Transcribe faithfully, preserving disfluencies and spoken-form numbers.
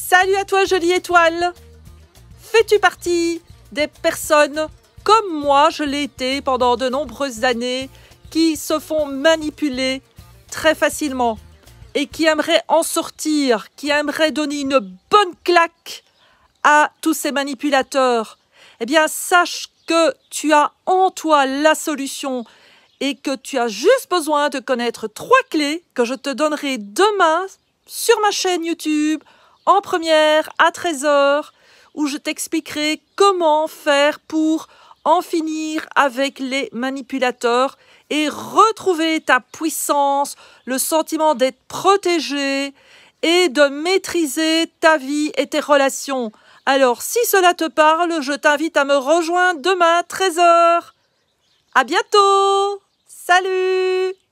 Salut à toi, jolie étoile! Fais-tu partie des personnes, comme moi je l'ai été pendant de nombreuses années, qui se font manipuler très facilement et qui aimeraient en sortir, qui aimeraient donner une bonne claque à tous ces manipulateurs? Eh bien, sache que tu as en toi la solution et que tu as juste besoin de connaître trois clés que je te donnerai demain sur ma chaîne YouTube, en première à treize heures, où je t'expliquerai comment faire pour en finir avec les manipulateurs et retrouver ta puissance, le sentiment d'être protégé et de maîtriser ta vie et tes relations. Alors, si cela te parle, je t'invite à me rejoindre demain treize heures. À bientôt! Salut!